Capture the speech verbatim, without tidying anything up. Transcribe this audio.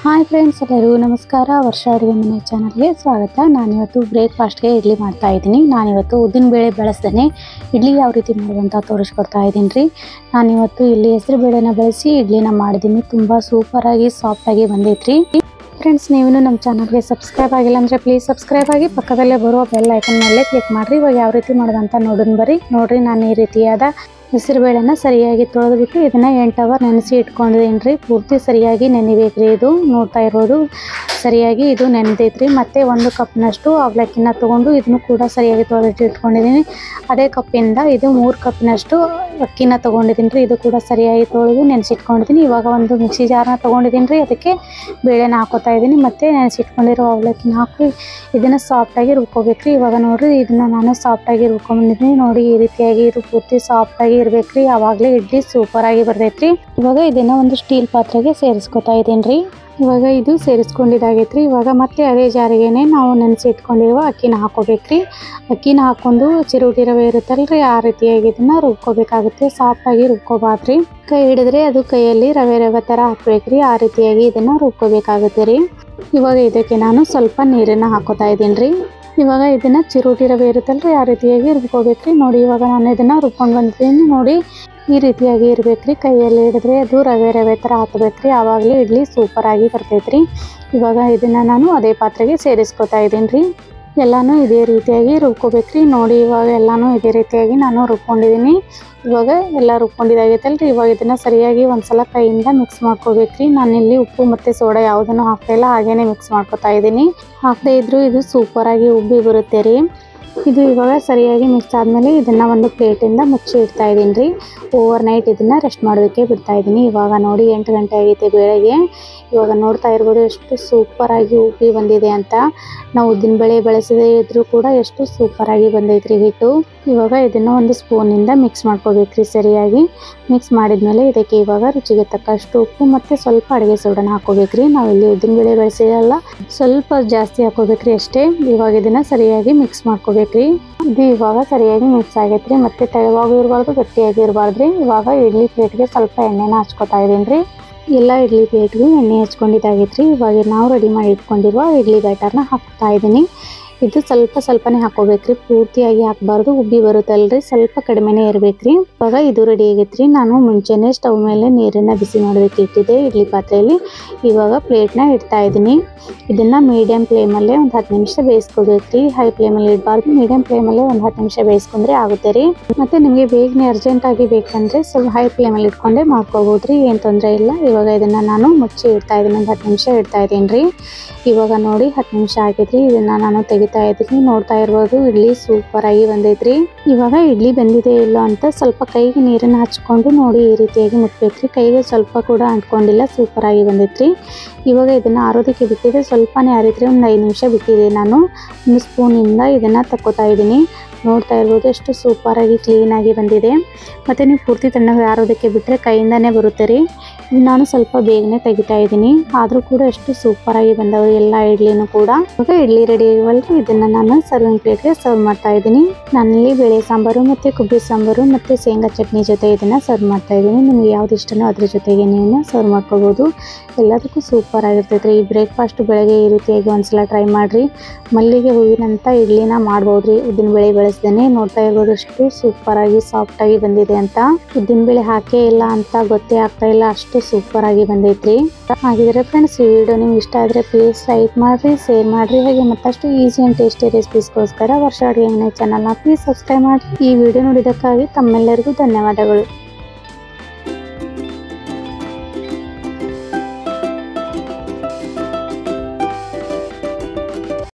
Hi friends, ಎಲ್ಲರಿಗೂ ನಮಸ್ಕಾರ. ವರ್ಷ ಅಡುಗೆ ಮನೆ ಚಾನಲ್ಗೆ ಸ್ವಾಗತ. ನಾನಿವತ್ತು ಬ್ರೇಕ್ಫಾಸ್ಟ್ಗೆ ಇಡ್ಲಿ ಮಾಡ್ತಾ ಇದ್ದೀನಿ. ನಾನಿವತ್ತು ಉದ್ದಿನ ಬೇಳೆ ಬಳಸ್ದೇನೆ ಇಡ್ಲಿ ಯಾವ ರೀತಿ ಮಾಡೋದಂತ ತೋರಿಸ್ಕೊಡ್ತಾ ಇದ್ದೀನಿ ರೀ. ನಾನಿವತ್ತು ಇಲ್ಲಿ ಹೆಸರು ಬೇಳೆನ ಬಳಸಿ ಇಡ್ಲಿನ ಮಾಡಿದ್ದೀನಿ. ತುಂಬ ಸೂಪರಾಗಿ ಸಾಫ್ಟಾಗಿ ಬಂದೈತ್ರಿ. ಫ್ರೆಂಡ್ಸ್, ನೀವು ನಮ್ಮ ಚಾನಲ್ಗೆ ಸಬ್ಸ್ಕ್ರೈಬ್ ಆಗಿಲ್ಲ ಅಂದರೆ ಪ್ಲೀಸ್ ಸಬ್ಸ್ಕ್ರೈಬ್ ಆಗಿ ಪಕ್ಕದಲ್ಲೇ ಬರುವ ಬೆಲ್ ಐಕನ್ ಮೇಲೆ ಕ್ಲಿಕ್ ಮಾಡಿರಿ. ಇವಾಗ ಯಾವ ರೀತಿ ಮಾಡೋದಂತ ನೋಡೋಣ ಬರ್ರಿ. ನೋಡಿರಿ, ನಾನು ಈ ರೀತಿಯಾದ ಹೆಸರು ಬೇಳೆನ ಸರಿಯಾಗಿ ತೊಳೆದ್ಬಿಟ್ಟು ಇದನ್ನು ಎಂಟು ಅವರ್ ನೆನೆಸಿ ಇಟ್ಕೊಂಡಿದ್ದೀನಿ ರೀ. ಪೂರ್ತಿ ಸರಿಯಾಗಿ ನೆನಿಬೇಕ್ರಿ. ಇದು ನೋಡ್ತಾ ಇರ್ಬೋದು, ಸರಿಯಾಗಿ ಇದು ನೆನೆದೈತ್ರಿ. ಮತ್ತು ಒಂದು ಕಪ್ನಷ್ಟು ಅವಲಕ್ಕಿನ ತೊಗೊಂಡು ಇದನ್ನು ಕೂಡ ಸರಿಯಾಗಿ ತೊಳೆದಿಟ್ಟು ಇಟ್ಕೊಂಡಿದ್ದೀನಿ. ಅದೇ ಕಪ್ಪಿಂದ ಇದು ಮೂರು ಕಪ್ನಷ್ಟು ಅಕ್ಕಿನ ತೊಗೊಂಡಿದ್ದೀನಿ ರೀ. ಇದು ಕೂಡ ಸರಿಯಾಗಿ ತೊಳೆದು ನೆನೆಸಿಟ್ಕೊಂಡಿದ್ದೀನಿ. ಇವಾಗ ಒಂದು ಮಿಕ್ಸಿ ಜಾರನ್ನ ತೊಗೊಂಡಿದ್ದೀನಿ ರೀ. ಅದಕ್ಕೆ ಬೇಳೆನ ಹಾಕೋತಾ ಇದ್ದೀನಿ. ಮತ್ತು ನೆನೆಸಿಟ್ಕೊಂಡಿರೋ ಅವಲಕ್ಕಿನ ಹಾಕಿ ಇದನ್ನು ಸಾಫ್ಟಾಗಿ ರುಬ್ಕೋಬೇಕ್ರಿ. ಇವಾಗ ನೋಡಿರಿ, ಇದನ್ನು ನಾನು ಸಾಫ್ಟಾಗಿ ರುಬ್ಕೊಂಡಿದ್ದೀನಿ. ನೋಡಿ, ಈ ರೀತಿಯಾಗಿ ಇದು ಪೂರ್ತಿ ಸಾಫ್ಟಾಗಿ ಇರಬೇಕ್ರಿ. ಆವಾಗಲೇ ಇಡ್ಲಿ ಸೂಪರಾಗಿ ಬರ್ತೈತ್ರಿ. ಇವಾಗ ಇದನ್ನು ಒಂದು ಸ್ಟೀಲ್ ಪಾತ್ರೆಗೆ ಸೇರಿಸ್ಕೊತಾ ಇದ್ದೀನಿ ರೀ. ಇವಾಗ ಇದು ಸೇರಿಸ್ಕೊಂಡಿದ್ದಾಗೈತ್ರಿ. ಇವಾಗ ಮತ್ತೆ ಅದೇ ಜಾರಿಗೆನೆ ನಾವು ನೆನೆಸಿ ಇಟ್ಕೊಂಡಿರುವ ಅಕ್ಕಿನ ಹಾಕೋಬೇಕ್ರಿ. ಅಕ್ಕಿನ ಹಾಕೊಂಡು ಚಿರೋಟಿ ರವೆ ಇರುತ್ತಲ್ರಿ, ಆ ರೀತಿಯಾಗಿ ಇದನ್ನು ರುಬ್ಕೋಬೇಕಾಗುತ್ತೆ. ಸಾಫ್ಟಾಗಿ ರುಬ್ಕೋಬಾರ್ದ್ರಿ. ಕೈ ಹಿಡಿದ್ರೆ ಅದು ಕೈಯಲ್ಲಿ ರವೆ ರವೆ ಥರ ಹಾಕ್ಬೇಕ್ರಿ. ಆ ರೀತಿಯಾಗಿ ಇದನ್ನು ರುಬ್ಕೋಬೇಕಾಗುತ್ತೆ ರೀ. ಇವಾಗ ಇದಕ್ಕೆ ನಾನು ಸ್ವಲ್ಪ ನೀರನ್ನು ಹಾಕೋತಾ ಇದ್ದೀನಿ ರೀ. ಇವಾಗ ಇದನ್ನು ಚಿರೋಟಿ ರವೆ ಇರುತ್ತಲ್ರಿ, ಆ ರೀತಿಯಾಗಿ ರುಬ್ಕೋಬೇಕ್ರಿ. ನೋಡಿ, ಇವಾಗ ನಾನು ಇದನ್ನು ರುಬ್ಕೊಂಡು ಬಂದಿದ್ದೀನಿ. ನೋಡಿ, ಈ ರೀತಿಯಾಗಿ ಇರಬೇಕ್ರಿ. ಕೈಯಲ್ಲಿ ಹಿಡಿದ್ರೆ ಅದು ರವೆ ರವೆ ಥರ ಹಾಕಬೇಕ್ರಿ. ಆವಾಗಲೇ ಇಡ್ಲಿ ಸೂಪರಾಗಿ ಬರ್ತೈತ್ರಿ. ಇವಾಗ ಇದನ್ನು ನಾನು ಅದೇ ಪಾತ್ರೆಗೆ ಸೇರಿಸ್ಕೊತಾ ಇದ್ದೀನಿ ರೀ. ಎಲ್ಲನೂ ಇದೇ ರೀತಿಯಾಗಿ ರುಬ್ಕೋಬೇಕ್ರಿ. ನೋಡಿ, ಇವಾಗ ಎಲ್ಲನೂ ಇದೇ ರೀತಿಯಾಗಿ ನಾನು ರುಬ್ಕೊಂಡಿದ್ದೀನಿ. ಇವಾಗ ಎಲ್ಲ ರುಬ್ಕೊಂಡಿದ್ದಾಗೈತಲ್ರಿ. ಇವಾಗ ಇದನ್ನು ಸರಿಯಾಗಿ ಒಂದ್ಸಲ ಕೈಯಿಂದ ಮಿಕ್ಸ್ ಮಾಡ್ಕೋಬೇಕ್ರಿ. ನಾನಿಲ್ಲಿ ಉಪ್ಪು ಮತ್ತು ಸೋಡಾ ಯಾವುದನ್ನು ಹಾಕ್ತಾಯಿಲ್ಲ, ಹಾಗೇ ಮಿಕ್ಸ್ ಮಾಡ್ಕೊತಾ ಇದ್ದೀನಿ. ಹಾಕದೇ ಇದ್ದರೂ ಇದು ಸೂಪರಾಗಿ ಉಬ್ಬಿ ಬರುತ್ತೆ ರೀ. ಇದು ಇವಾಗ ಸರಿಯಾಗಿ ಮಿಕ್ಸ್ ಆದಮೇಲೆ ಇದನ್ನು ಒಂದು ಪ್ಲೇಟಿಂದ ಮುಚ್ಚಿ ಇಡ್ತಾ ಇದ್ದೀನಿ ರೀ. ಓವರ್ ನೈಟ್ ಇದನ್ನು ರೆಸ್ಟ್ ಮಾಡೋದಕ್ಕೆ ಬಿಡ್ತಾ ಇದ್ದೀನಿ. ಇವಾಗ ನೋಡಿ, ಎಂಟು ಗಂಟೆ ಆಗೈತೆ ಬೆಳಗ್ಗೆ. ಇವಾಗ ನೋಡ್ತಾ ಇರ್ಬೋದು ಎಷ್ಟು ಸೂಪರಾಗಿ ಉಬ್ಬಿ ಬಂದಿದೆ ಅಂತ. ನಾವು ಉದ್ದಿನ ಬೇಳೆ ಬಳಸದೇ ಇದ್ರೂ ಕೂಡ ಎಷ್ಟು ಸೂಪರಾಗಿ ಬಂದೈತ್ರಿ ಹಿಟ್ಟು. ಇವಾಗ ಇದನ್ನು ಒಂದು ಸ್ಪೂನಿಂದ ಮಿಕ್ಸ್ ಮಾಡ್ಕೋಬೇಕ್ರಿ. ಸರಿಯಾಗಿ ಮಿಕ್ಸ್ ಮಾಡಿದ್ಮೇಲೆ ಇದಕ್ಕೆ ಇವಾಗ ರುಚಿಗೆ ತಕ್ಕಷ್ಟು ಉಪ್ಪು ಮತ್ತು ಸ್ವಲ್ಪ ಅಡುಗೆ ಸೋಡಾನ ಹಾಕೋಬೇಕ್ರಿ. ನಾವು ಇಲ್ಲಿ ಉದ್ದಿನ ಬೇಳೆ ಬಳಸಿರಲ್ಲ, ಸ್ವಲ್ಪ ಜಾಸ್ತಿ ಹಾಕೋಬೇಕ್ರಿ ಅಷ್ಟೇ. ಇವಾಗ ಇದನ್ನು ಸರಿಯಾಗಿ ಮಿಕ್ಸ್ ಮಾಡ್ಕೋಬೇಕ್ರಿ. ಇದು ಇವಾಗ ಸರಿಯಾಗಿ ಮಿಕ್ಸ್ ಆಗೈತ್ರಿ. ಮತ್ತು ತೆಳುವಾಗೂ ಇರಬಾರ್ದು, ಗಟ್ಟಿಯಾಗಿ ಇರಬಾರ್ದ್ರಿ. ಇವಾಗ ಇಡ್ಲಿ ಪ್ಲೇಟ್ಗೆ ಸ್ವಲ್ಪ ಎಣ್ಣೆನ ಹಚ್ಕೋತಾ ಇದ್ದೀನಿ ರೀ. ಎಲ್ಲ ಇಡ್ಲಿ ಪ್ಲೇಟ್ಗೂ ಎಣ್ಣೆ ಹಚ್ಕೊಂಡಿದ್ದಾಗೈತ್ರಿ. ಇವಾಗ ನಾವು ರೆಡಿ ಮಾಡಿ ಇಟ್ಕೊಂಡಿರುವ ಇಡ್ಲಿ ಬ್ಯಾಟರ್ನ ಹಾಕ್ತಾ ಇದ್ದೀನಿ. ಇದು ಸ್ವಲ್ಪ ಸ್ವಲ್ಪನೇ ಹಾಕೋಬೇಕ್ರಿ, ಪೂರ್ತಿಯಾಗಿ ಹಾಕಬಾರ್ದು, ಉಬ್ಬಿ ಬರುತ್ತಲ್ರಿ. ಸ್ವಲ್ಪ ಕಡಿಮೆನೇ ಇರಬೇಕ್ರಿ. ಇವಾಗ ಇದು ರೆಡಿ ಆಗೈತ್ರಿ. ನಾನು ಮುಂಚೆನೇ ಸ್ಟವ್ ಮೇಲೆ ನೀರನ್ನು ಬಿಸಿ ಮಾಡೋದಕ್ಕೆ ಇಟ್ಟಿದ್ದೆ ಇಡ್ಲಿ ಪಾತ್ರೆಯಲ್ಲಿ. ಇವಾಗ ಪ್ಲೇಟ್ನ ಇಡ್ತಾ ಇದ್ದೀನಿ. ಇದನ್ನು ಮೀಡಿಯಮ್ ಫ್ಲೇಮಲ್ಲೇ ಒಂದು ಹತ್ತು ನಿಮಿಷ ಬೇಯಿಸ್ಕೋಬೇಕ್ರಿ. ಹೈ ಫ್ಲೇಮಲ್ಲಿ ಇಡಬಾರ್ದು, ಮೀಡಿಯಮ್ ಫ್ಲೇಮಲ್ಲೇ ಒಂದು ಹತ್ತು ನಿಮಿಷ ಬೇಯಿಸ್ಕೊಂಡ್ರೆ ಆಗುತ್ತೆ ರೀ. ಮತ್ತು ನಿಮಗೆ ಬೇಗನೆ ಅರ್ಜೆಂಟಾಗಿ ಬೇಕಂದರೆ ಸ್ವಲ್ಪ ಹೈ ಫ್ಲೇಮಲ್ಲಿ ಇಟ್ಕೊಂಡೇ ಮಾಡ್ಕೋಬೋದು ರೀ, ಏನು ತೊಂದರೆ ಇಲ್ಲ. ಇವಾಗ ಇದನ್ನು ನಾನು ಮುಚ್ಚಿ ಇಡ್ತಾ ಇದ್ದೀನಿ. ಒಂದು ಹತ್ತು ನಿಮಿಷ ಇಡ್ತಾ ಇದ್ದೀನಿ ರೀ. ಇವಾಗ ನೋಡಿ, ಹತ್ತು ನಿಮಿಷ ಆಗಿದ್ರಿ. ಇದನ್ನು ನಾನು ತೆಗಿತಾ ಇದ್ದೀನಿ. ನೋಡ್ತಾ ಇರ್ಬೋದು, ಇಡ್ಲಿ ಸೂಪರಾಗಿ ಬಂದೈತ್ರಿ. ಇವಾಗ ಇಡ್ಲಿ ಬೆಂದಿದೆ ಇಲ್ಲ ಅಂತ ಸ್ವಲ್ಪ ಕೈಗೆ ನೀರನ್ನು ಹಚ್ಕೊಂಡು ನೋಡಿ ಈ ರೀತಿಯಾಗಿ ಮುಟ್ಬೇಕ್ರಿ. ಕೈಗೆ ಸ್ವಲ್ಪ ಕೂಡ ಅಂಟ್ಕೊಂಡಿಲ್ಲ, ಸೂಪರಾಗಿ ಬಂದೈತ್ರಿ. ಇವಾಗ ಇದನ್ನು ಆರೋದಕ್ಕೆ ಬಿಟ್ಟಿದೆ. ಸ್ವಲ್ಪನೇ ಆರಿದ್ರಿ, ಒಂದು ಐದು ನಿಮಿಷ ಬಿಟ್ಟಿದೆ. ನಾನು ಒಂದು ಸ್ಪೂನಿಂದ ಇದನ್ನು ತಕ್ಕೋತಾ ಇದ್ದೀನಿ. ನೋಡ್ತಾ ಇರ್ಬೋದು ಎಷ್ಟು ಸೂಪರಾಗಿ ಕ್ಲೀನಾಗಿ ಬಂದಿದೆ. ಮತ್ತು ನೀವು ಪೂರ್ತಿ ತಣ್ಣಗೆ ಆರೋದಕ್ಕೆ ಬಿಟ್ಟರೆ ಕೈಯಿಂದನೇ ಬರುತ್ತೆ ರೀ. ನಾನು ಸ್ವಲ್ಪ ಬೇಗನೆ ತೆಗಿತಾ ಇದ್ದೀನಿ, ಆದರೂ ಕೂಡ ಎಷ್ಟು ಸೂಪರಾಗಿ ಬಂದವು ಎಲ್ಲ ಇಡ್ಲಿನೂ ಕೂಡ. ಇವಾಗ ಇಡ್ಲಿ ರೆಡಿ ಆಗಿವಲ್ರಿ, ಇದನ್ನು ನಾನು ಸರ್ವಿಂಗ್ ಪ್ಲೇಟ್ಗೆ ಸರ್ವ್ ಮಾಡ್ತಾ ಇದ್ದೀನಿ. ನಾನಿಲ್ಲಿ ಬೇಳೆ ಸಾಂಬಾರು ಮತ್ತು ಕೊಬ್ಬರಿ ಸಾಂಬಾರು ಮತ್ತು ಶೇಂಗಾ ಚಟ್ನಿ ಜೊತೆ ಇದನ್ನು ಸರ್ವ್ ಮಾಡ್ತಾ ಇದ್ದೀನಿ. ನಿಮ್ಗೆ ಯಾವ್ದು ಇಷ್ಟನೋ ಅದ್ರ ಜೊತೆಗೆ ನೀವು ಸರ್ವ್ ಮಾಡ್ಕೋಬೋದು. ಎಲ್ಲದಕ್ಕೂ ಸೂಪರ್ ಆಗಿರ್ತೈತೆ ರೀ. ಈ ಬ್ರೇಕ್ಫಾಸ್ಟ್ ಬೆಳಗ್ಗೆ ಈ ರೀತಿಯಾಗಿ ಒಂದ್ಸಲ ಟ್ರೈ ಮಾಡಿರಿ. ಮಲ್ಲಿಗೆ ಹೂವಿನಂಥ ಇಡ್ಲಿನ ಮಾಡ್ಬೋದು ರೀ, ಉದ್ದಿನ ಬೇಳೆ ಬಳಸ್ದೇನೆ. ನೋಡ್ತಾ ಇರ್ಬೋದು ಎಷ್ಟು ಸೂಪರಾಗಿ ಸಾಫ್ಟಾಗಿ ಬಂದಿದೆ ಅಂತ. ಉದ್ದಿನ ಬೇಳೆ ಹಾಕೇ ಇಲ್ಲ ಅಂತ ಗೊತ್ತೇ ಆಗ್ತಾ ಇಲ್ಲ, ಅಷ್ಟು ಸೂಪರಾಗಿ ಬಂದೈತ್ರಿ. ಹಾಗಿದ್ರೆ ಫ್ರೆಂಡ್ಸ್, ಈ ವಿಡಿಯೋ ನಿಮ್ಗೆ ಇಷ್ಟ ಆದರೆ ಪ್ಲೀಸ್ ಲೈಕ್ ಮಾಡಿರಿ, ಶೇರ್ ಮಾಡಿರಿ. ಹಾಗೆ ಮತ್ತಷ್ಟು ಈಸಿ ಆ್ಯಂಡ್ ಟೇಸ್ಟಿ ರೆಸಿಪೀಸ್ಗೋಸ್ಕರ ವರ್ಷ ಅಡುಗೆ ಮನೆ ಚಾನಲ್ನ ಪ್ಲೀಸ್ ಸಬ್ಸ್ಕ್ರೈಬ್ ಮಾಡಿರಿ. ಈ ವಿಡಿಯೋ ನೋಡಿದ್ದಕ್ಕಾಗಿ ತಮ್ಮೆಲ್ಲರಿಗೂ ಧನ್ಯವಾದಗಳು.